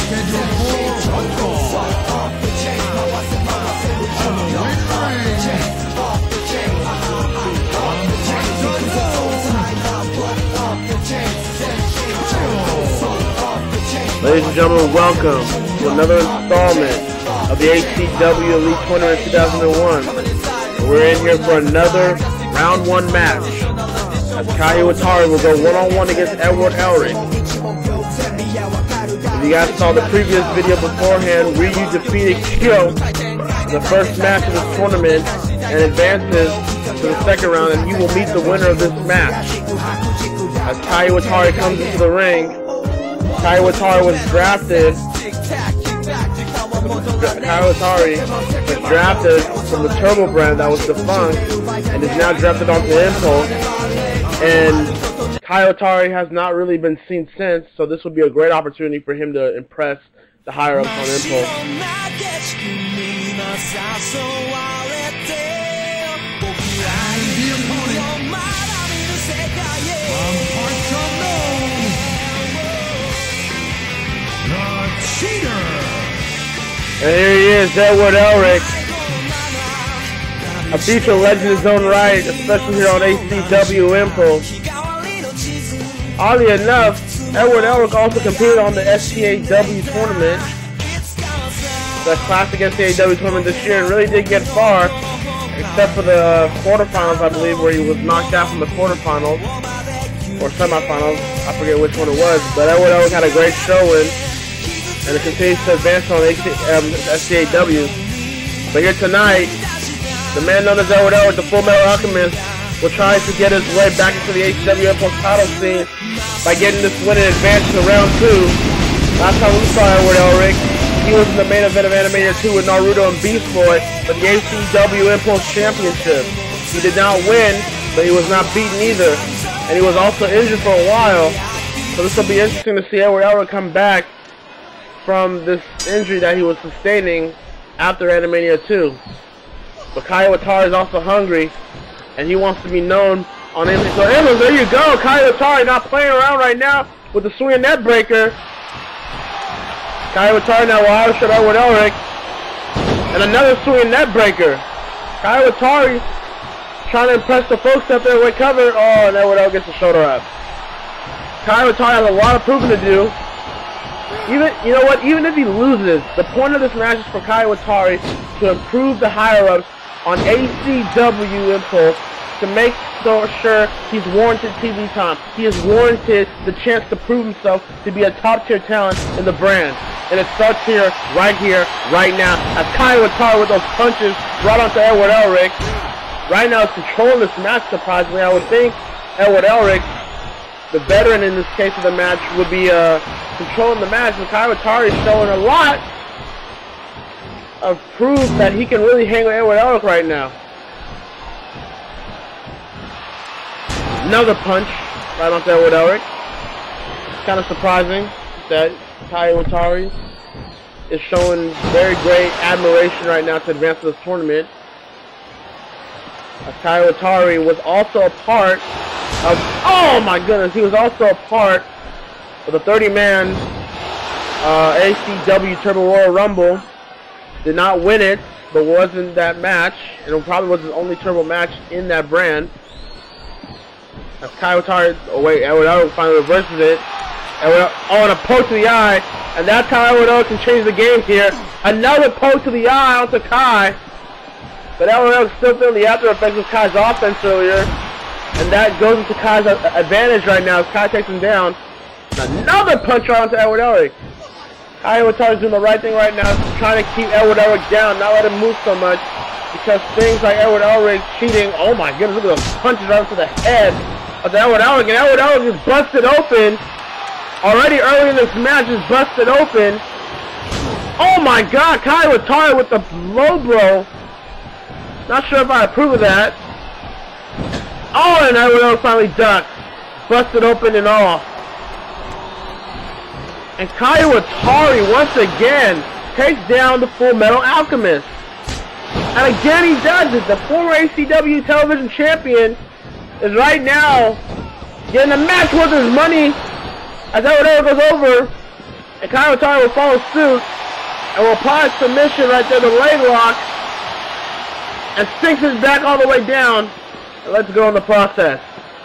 Ladies and gentlemen, welcome to another installment of the ACW Elite Tournament 2001. We're in here for another round one match, as Kai Hiwatari will go one-on-one against Edward Elric. If you guys saw the previous video beforehand, Ryu defeated Kyo in the first match of this tournament and advances to the second round, and he will meet the winner of this match. As Kai Hiwatari comes into the ring, Kai Hiwatari was drafted from the Turbo brand that was defunct and is now drafted onto Impulse. And Kai Hiwatari has not really been seen since, so this would be a great opportunity for him to impress the higher ups on Impulse. And here he is, Edward Elric, a future legend in his own right, especially here on ACW Impulse. Oddly enough, Edward Elric also competed on the SCAW tournament, the classic SCAW tournament this year, and really didn't get far, except for the quarterfinals, I believe, where he was knocked out from the quarterfinals, or semifinals, I forget which one it was, but Edward Elric had a great showing, and it continues to advance on SCAW. But here tonight, the man known as Edward Elric, the Full Metal Alchemist, will try to get his way back into the ACW Impulse title scene by getting this win and advance to round 2. Last time we saw Edward Elric, he was in the main event of Animator 2 with Naruto and Beast Boy for the ACW Impulse Championship. He did not win, but he was not beaten either, and he was also injured for a while. So this will be interesting to see Edward Elric come back from this injury that he was sustaining after Animania 2. But Kai Hiwatari is also hungry, and he wants to be known on Impulse. So Emma, there you go, Kai Hiwatari not playing around right now with the swinging net breaker. Kai Hiwatari now will outshot Edward Elric, and another swinging net breaker. Kai Hiwatari trying to impress the folks up there with cover. Oh, and Edward Elric gets the shoulder up. Kai Hiwatari has a lot of proving to do. You know what? Even if he loses, the point of this match is for Kai Hiwatari to improve the higher-ups on ACW Impulse to make sure he's warranted TV time. He has warranted the chance to prove himself to be a top-tier talent in the brand. And it starts here, right now, as Kai Hiwatari with those punches right onto Edward Elric. Right now, is controlling this match, surprisingly. I would think Edward Elric, the veteran in this case of the match, would be controlling the match, but Kai Hiwatari is showing a lot of proof that he can really hang with Edward Elric right now. Another punch right onto Edward Elric. Kind of surprising that Kai Hiwatari is showing very great admiration right now to advance to this tournament. Kai Hiwatari was also a part of, oh my goodness, he was also a part of the 30-man ACW Turbo Royal Rumble. Did not win it, but was in that match, and it probably was his only Turbo match in that brand. As Kai Hiwatari, oh wait, Edward Elric finally reverses it. Oh, and a poke to the eye, and that's how Edward Elric can change the game here. Another poke to the eye onto Kai, but Edward Elric still feeling the after effects of Kai's offense earlier, and that goes into Kai's advantage right now as Kai takes him down. Another punch right onto Edward Elric. Kai Hiwatari is doing the right thing right now, trying to keep Edward Elric down, not let him move so much, because things like Edward Elric cheating, oh my goodness, look at those punches right into the head of Edward Elric, and Edward Elric is busted open. Already early in this match is busted open. Oh my god, Kai Hiwatari with the low blow. Not sure if I approve of that. Oh, and Edward Elric finally ducked. Busted open and all. And Kai Hiwatari once again takes down the Full Metal Alchemist. And again he does it. The former ACW television champion is right now getting a match worth his money as Edward Elric goes over And Kai Hiwatari will follow suit and will apply a submission right there, the leg lock, and sinks his back all the way down. And let's go on the process.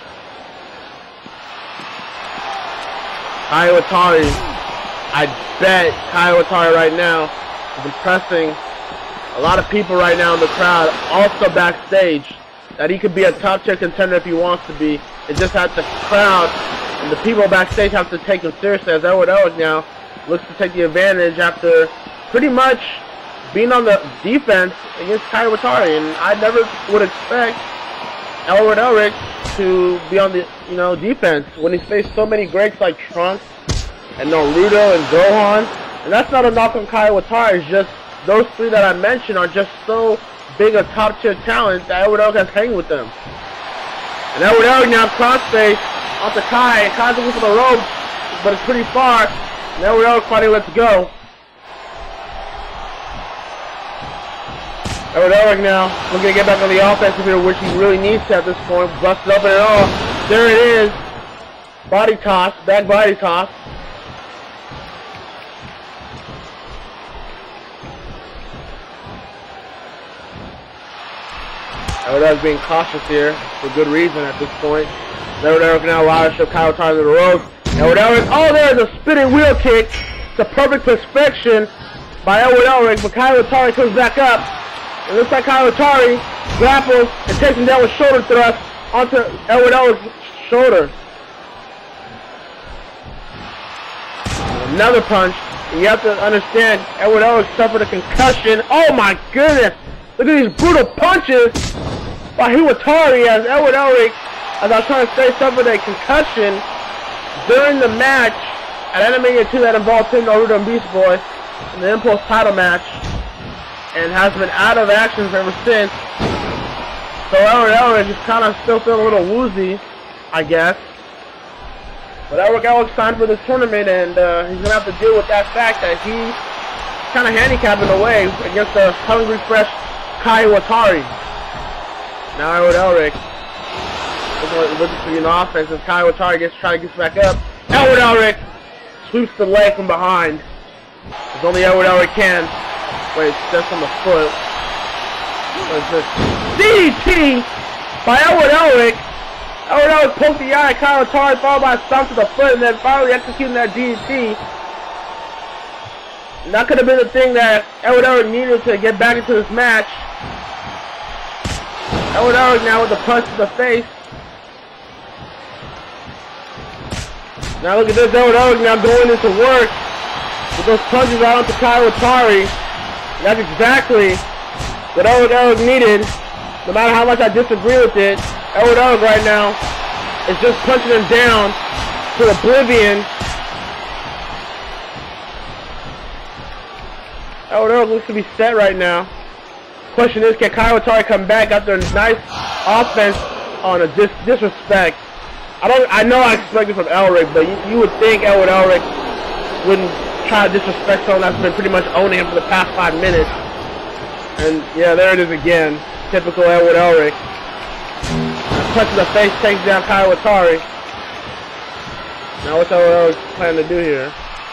Kai Hiwatari, I bet Kai Hiwatari right now is impressing a lot of people right now in the crowd, also backstage, that he could be a top tier contender if he wants to be. It just has the crowd and the people backstage have to take him seriously, as Edward Elric now looks to take the advantage after pretty much being on the defense against Kai Hiwatari. And I never would expect Edward Elric to be on the defense when he's faced so many greats like Trunks and Naruto and Gohan. And that's not a knock on Kai Hiwatari. It's just those three that I mentioned are just so big a top tier talent that Edward Elric has hanging with them. And Edward Elric now crossface onto Kai. Kai's looking for the ropes, but it's pretty far. And Edward Elric finally lets go. Edward Elric now looking to get back on the offensive here, which he really needs to at this point. Busted up and all. There it is. Body toss, back body toss. Edward Elric being cautious here for good reason at this point. Edward Elric now allows to Kai Hiwatari to the ropes. Edward Elric, oh, there's a spinning wheel kick. It's a perfect perfection by Edward Elric, but Kai Hiwatari comes back up. It looks like Kai Hiwatari grapples and takes him down with shoulder thrust onto Edward Elric's shoulder. Another punch. You have to understand, Edward Elric suffered a concussion. Oh my goodness! Look at these brutal punches by Hiwatari, as Edward Elric, as I was trying to say, suffered a concussion during the match at Animania 2 that involved him, Naruto, and Beast Boy in the Impulse title match, and has been out of action ever since. So Edward Elric is kind of still feeling a little woozy, I guess. But Edward Elric signed for this tournament, and he's going to have to deal with that fact that he's kind of handicapped in a way against the hungry, fresh Kai Hiwatari. Now Edward Elric looking for the offense as Kai Hiwatari trying to get back up. Edward Elric sweeps the leg from behind, as only Edward Elric can. Wait, steps on the foot. What is this? DDT by Edward Elric. Edward Elric poked the eye at Kai Hiwatari, followed by a stomp to the foot, and then finally executing that DDT. And that could have been the thing that Edward Elric needed to get back into this match. Edward Elric now with a punch to the face. Now look at this, Edward Elric now going into work with those punches out onto Kai Hiwatari. That's exactly what Edward Elric needed. No matter how much I disagree with it, Edward Elric right now is just punching him down to oblivion. Edward Elric looks to be set right now. Question is, can Kai Hiwatari come back after a nice offense on a disrespect? I know I expected from Elric, but you would think Edward Elric wouldn't try to disrespect someone that's been pretty much owning him for the past 5 minutes. And yeah, there it is again. Typical Edward Elric. A punch to the face takes down Kai Hiwatari. Now what's Edward Elric planning to do here?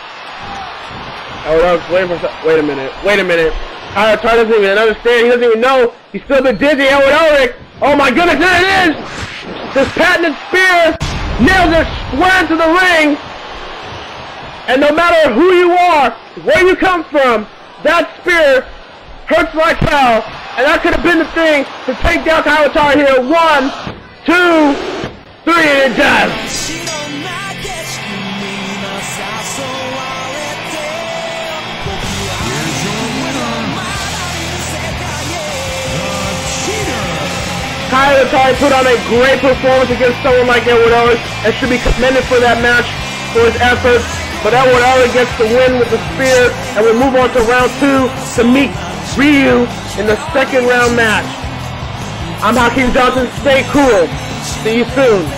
Edward Elric's waiting for wait a minute. Kai Hiwatari doesn't even understand. He doesn't even know. He's still a bit dizzy. Edward Elric. Oh my goodness, there it is! This patented spear nails it square into the ring. And no matter who you are, where you come from, that spear hurts like hell. And that could have been the thing to take down Kai Hiwatari here. 1, 2, 3, and it does. Kai Hiwatari put on a great performance against someone like Edward Elric and should be commended for that match, for his efforts. But Edward Elric gets the win with the spear, and we'll move on to round 2 to meet Ryu in the second round match. I'm Hakeem Johnson. Stay cool. See you soon.